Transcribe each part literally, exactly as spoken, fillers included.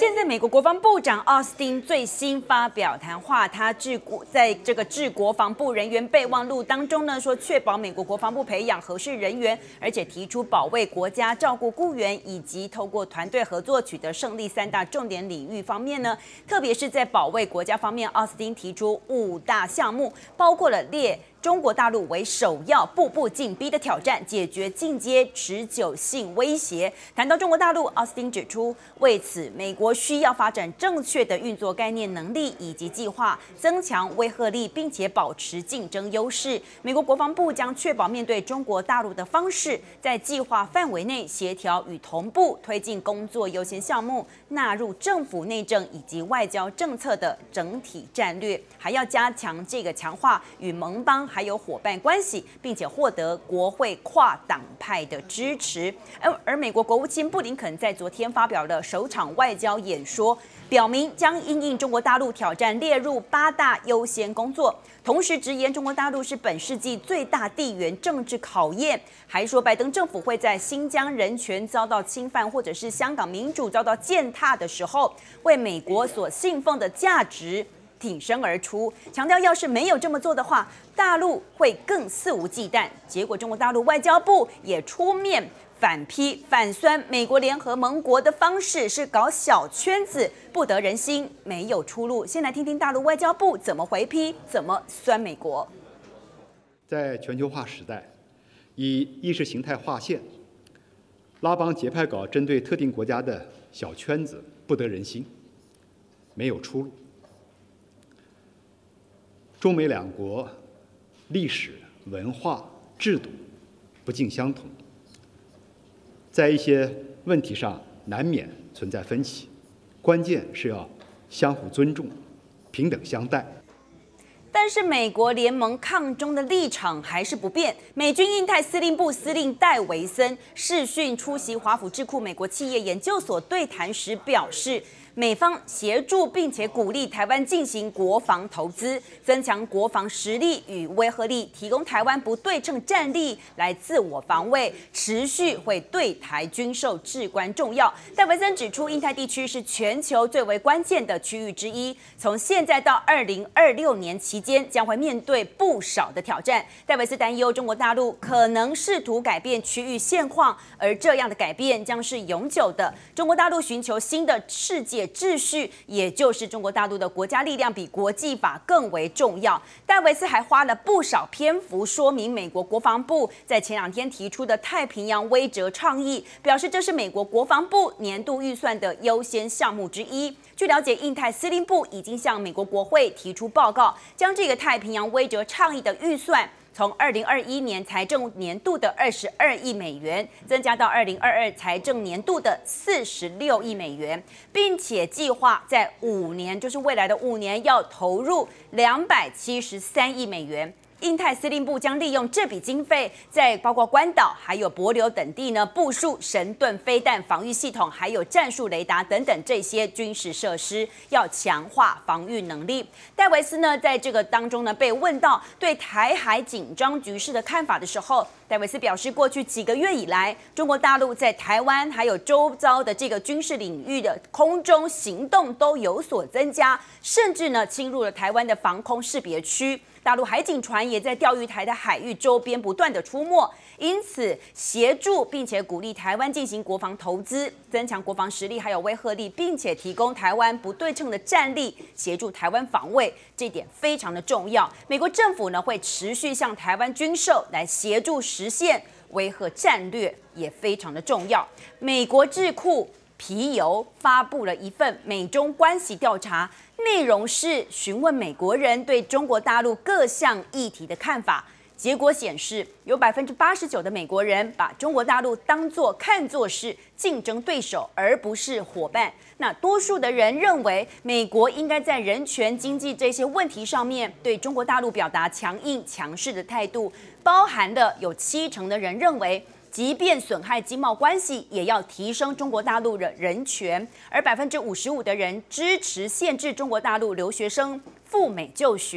现在美国国防部长奥斯汀最新发表谈话，他致国在这个致国防部人员备忘录当中呢，说确保美国国防部培养合适人员，而且提出保卫国家、照顾雇员以及透过团队合作取得胜利三大重点领域方面呢，特别是在保卫国家方面，奥斯汀提出五大项目，包括了列中国大陆为首要、步步紧逼的挑战，解决进阶持久性威胁。谈到中国大陆，奥斯汀指出，为此美国需要发展正确的运作概念能力以及计划，增强威慑力，并且保持竞争优势。美国国防部将确保面对中国大陆的方式，在计划范围内协调与同步推进工作优先项目，纳入政府内政以及外交政策的整体战略，还要加强这个强化与盟邦还有伙伴关系，并且获得国会跨党派的支持。而而美国国务卿布林肯在昨天发表了首场外交演说，表明将因应中国大陆挑战列入八大优先工作，同时直言中国大陆是本世纪最大地缘政治考验，还说拜登政府会在新疆人权遭到侵犯或者是香港民主遭到践踏的时候，为美国所信奉的价值挺身而出，强调要是没有这么做的话，大陆会更肆无忌惮。结果中国大陆外交部也出面反批反酸美国联合盟国的方式是搞小圈子，不得人心，没有出路。先来听听大陆外交部怎么回批，怎么酸美国。 在全球化时代，以意识形态划线、拉帮结派搞针对特定国家的小圈子，不得人心，没有出路。中美两国历史、文化、制度不尽相同，在一些问题上难免存在分歧，关键是要相互尊重、平等相待。 但是美国联盟抗中的立场还是不变。美军印太司令部司令戴维森视讯出席华府智库美国企业研究所对谈时表示，美方协助并且鼓励台湾进行国防投资，增强国防实力与威慑力，提供台湾不对称战力来自我防卫，持续会对台军售至关重要。戴维森指出，印太地区是全球最为关键的区域之一，从现在到二零二六年期间将会面对不少的挑战。戴维森担忧中国大陆可能试图改变区域现况，而这样的改变将是永久的。中国大陆寻求新的世界秩序，也就是中国大陆的国家力量比国际法更为重要。戴维斯还花了不少篇幅说明美国国防部在前两天提出的太平洋威慑倡议，表示这是美国国防部年度预算的优先项目之一。据了解，印太司令部已经向美国国会提出报告，将这个太平洋威慑倡议的预算从二零二一年财政年度的二十二亿美元增加到二零二二财政年度的四十六亿美元，并且计划在五年，就是未来的五年要投入两百七十三亿美元。印太司令部将利用这笔经费，在包括关岛还有帛琉等地呢，部署神盾飞弹防御系统，还有战术雷达等等这些军事设施，要强化防御能力。戴维斯呢，在这个当中呢，被问到对台海紧张局势的看法的时候，戴维斯表示，过去几个月以来，中国大陆在台湾还有周遭的这个军事领域的空中行动都有所增加，甚至呢，侵入了台湾的防空识别区。大陆海警船也在钓鱼台的海域周边不断的出没，因此协助并且鼓励台湾进行国防投资，增强国防实力还有威慑力，并且提供台湾不对称的战力，协助台湾防卫，这点非常的重要。美国政府呢会持续向台湾军售来协助实现威慑战略，也非常的重要。美国智库皮尤发布了一份美中关系调查，内容是询问美国人对中国大陆各项议题的看法。结果显示，有百分之八十九的美国人把中国大陆当作看作是竞争对手，而不是伙伴。那多数的人认为，美国应该在人权、经济这些问题上面对中国大陆表达强硬、强势的态度，包含了有七成的人认为，即便损害经贸关系，也要提升中国大陆的人权，而百分之五十五的人支持限制中国大陆留学生赴美就学。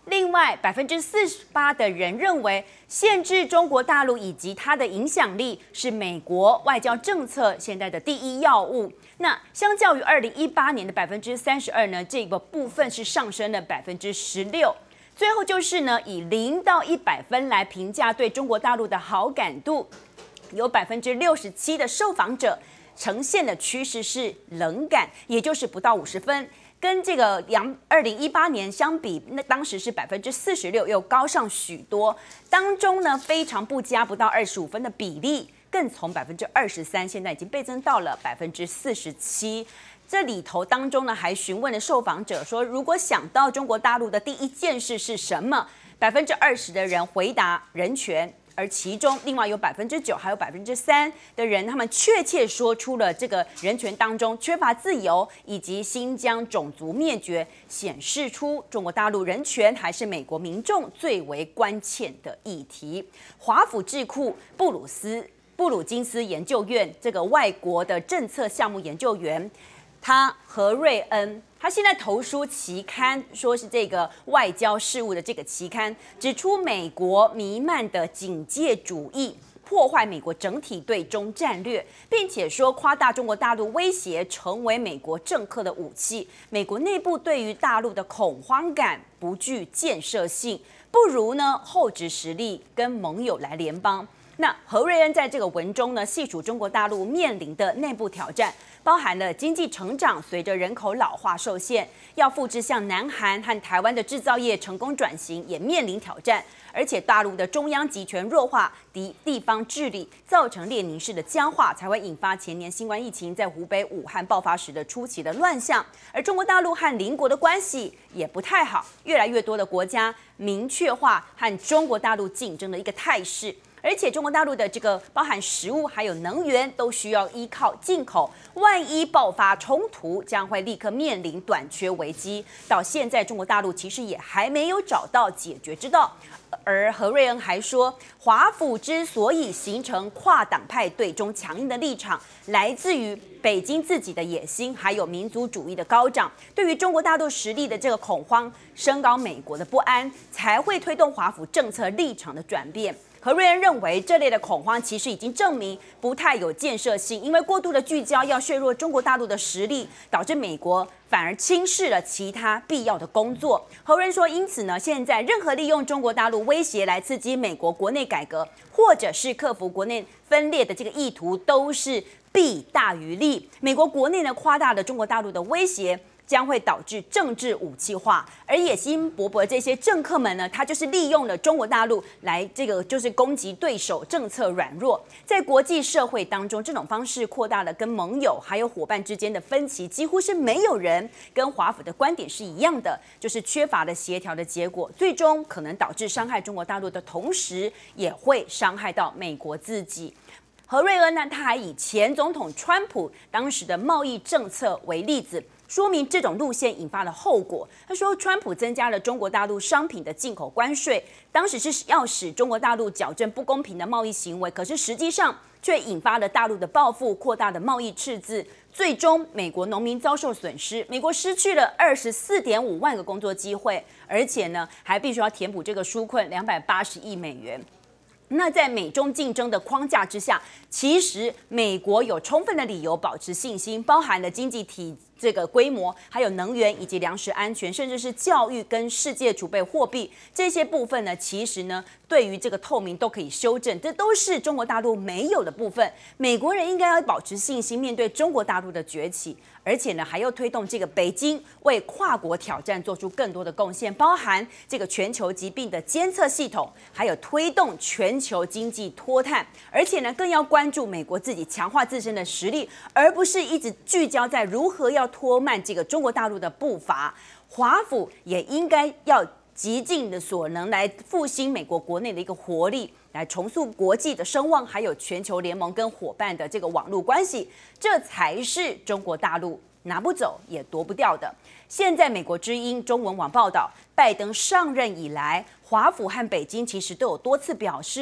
另外，百分之四十八的人认为，限制中国大陆以及它的影响力是美国外交政策现在的第一要务。那相较于二零一八年的百分之三十二呢，这个部分是上升了百分之十六。最后就是呢，以零到一百分来评价对中国大陆的好感度，有百分之六十七的受访者呈现的趋势是冷感，也就是不到五十分。跟这个两二零一八年相比，那当时是百分之四十六，又高上许多。当中呢，非常不佳不到二十五分的比例，更从百分之二十三，现在已经倍增到了百分之四十七。这里头当中呢，还询问了受访者说，如果想到中国大陆的第一件事是什么？百分之二十的人回答人权。而其中，另外有百分之九，还有百分之三的人，他们确切说出了这个人权当中缺乏自由，以及新疆种族灭绝，显示出中国大陆人权还是美国民众最为关切的议题。华府智库布鲁斯布鲁金斯研究院这个外国的政策项目研究员，他何瑞恩。他现在投书期刊，说是这个外交事务的这个期刊，指出美国弥漫的警戒主义破坏美国整体对中战略，并且说夸大中国大陆威胁成为美国政客的武器。美国内部对于大陆的恐慌感不具建设性，不如呢厚植实力，跟盟友来联邦。那何瑞恩在这个文中呢，细数中国大陆面临的内部挑战，包含了经济成长随着人口老化受限，要复制像南韩和台湾的制造业成功转型也面临挑战，而且大陆的中央集权弱化、地地方治理，造成列宁式的僵化，才会引发前年新冠疫情在湖北武汉爆发时的初期的乱象。而中国大陆和邻国的关系也不太好，越来越多的国家明确化和中国大陆竞争的一个态势。而且中国大陆的这个包含食物还有能源都需要依靠进口，万一爆发冲突，将会立刻面临短缺危机。到现在，中国大陆其实也还没有找到解决之道。而何瑞恩还说，华府之所以形成跨党派对中强硬的立场，来自于北京自己的野心，还有民族主义的高涨，对于中国大陆实力的这个恐慌，升高美国的不安，才会推动华府政策立场的转变。何瑞恩认为，这类的恐慌其实已经证明不太有建设性，因为过度的聚焦要削弱中国大陆的实力，导致美国反而轻视了其他必要的工作。何瑞恩说，因此呢，现在任何利用中国大陆威胁来刺激美国国内改革，或者是克服国内分裂的这个意图，都是弊大于利。美国国内呢夸大了中国大陆的威胁，将会导致政治武器化，而野心勃勃的这些政客们呢，他就是利用了中国大陆来这个就是攻击对手，政策软弱，在国际社会当中，这种方式扩大了跟盟友还有伙伴之间的分歧，几乎是没有人跟华府的观点是一样的，就是缺乏了协调的结果，最终可能导致伤害中国大陆的同时，也会伤害到美国自己。何瑞恩呢，他还以前总统川普当时的贸易政策为例子，说明这种路线引发了后果。他说，川普增加了中国大陆商品的进口关税，当时是要使中国大陆矫正不公平的贸易行为，可是实际上却引发了大陆的报复，扩大的贸易赤字，最终美国农民遭受损失，美国失去了二十四点五万个工作机会，而且呢，还必须要填补这个纾困两百八十亿美元。那在美中竞争的框架之下，其实美国有充分的理由保持信心，包含了经济体这个规模，还有能源以及粮食安全，甚至是教育跟世界储备货币这些部分呢，其实呢，对于这个透明都可以修正，这都是中国大陆没有的部分。美国人应该要保持信心，面对中国大陆的崛起，而且呢，还要推动这个北京为跨国挑战做出更多的贡献，包含这个全球疾病的监测系统，还有推动全球经济脱碳，而且呢，更要关注美国自己强化自身的实力，而不是一直聚焦在如何要拖慢这个中国大陆的步伐。华府也应该要极尽的所能来复兴美国国内的一个活力，来重塑国际的声望，还有全球联盟跟伙伴的这个网络关系，这才是中国大陆拿不走也夺不掉的。现在美国之音中文网报道，拜登上任以来，华府和北京其实都有多次表示，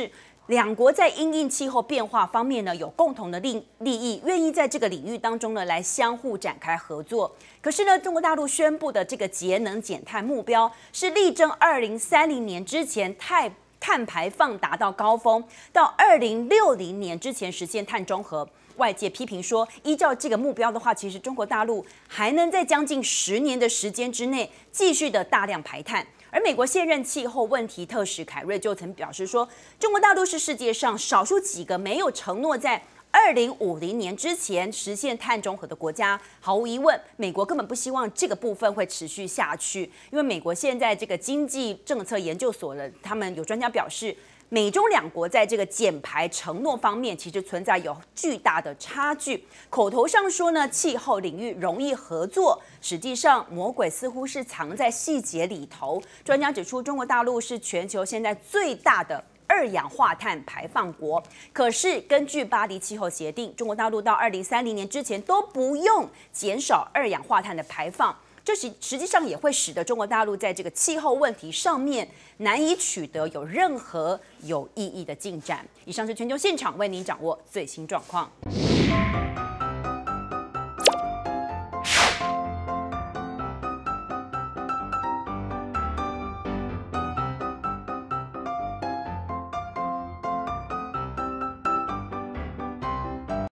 两国在因应气候变化方面呢，有共同的利利益，愿意在这个领域当中呢，来相互展开合作。可是呢，中国大陆宣布的这个节能减碳目标，是力争二零三零年之前碳碳排放达到高峰，到二零六零年之前实现碳中和。外界批评说，依照这个目标的话，其实中国大陆还能在将近十年的时间之内继续的大量排碳。而美国现任气候问题特使凯瑞就曾表示说，中国大陆是世界上少数几个没有承诺在二零五零年之前实现碳中和的国家。毫无疑问，美国根本不希望这个部分会持续下去，因为美国现在这个经济政策研究所的他们有专家表示，美中两国在这个减排承诺方面，其实存在有巨大的差距。口头上说呢，气候领域容易合作，实际上魔鬼似乎是藏在细节里头。专家指出，中国大陆是全球现在最大的二氧化碳排放国，可是根据巴黎气候协定，中国大陆到二零三零年之前都不用减少二氧化碳的排放。这实实际上也会使得中国大陆在这个气候问题上面难以取得有任何有意义的进展。以上是全球现场为您掌握最新状况。